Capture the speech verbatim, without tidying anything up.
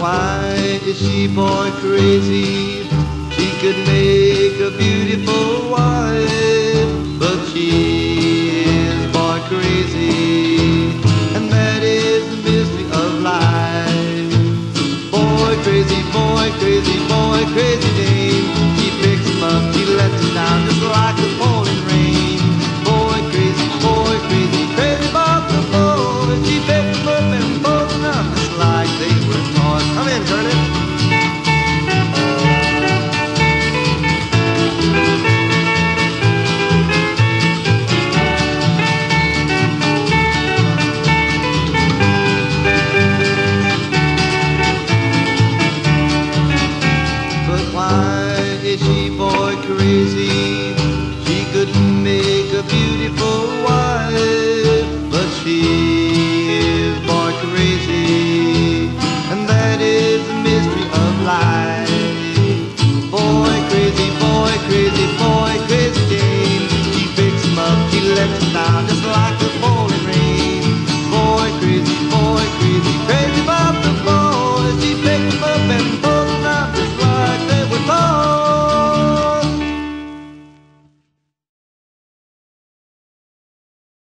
why is she boy crazy? She could make a beautiful wife, but she is boy crazy, and that is the mystery of life. Boy crazy, boy crazy, boy crazy.